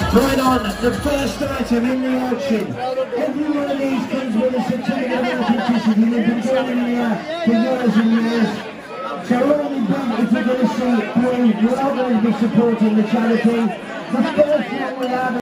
Right on, the first item in the auction. Every one of these comes with a certificate of authenticity. They've been going here for years and years. So only big if you're going to see it through. We're all going to be supporting the charity. The first one we have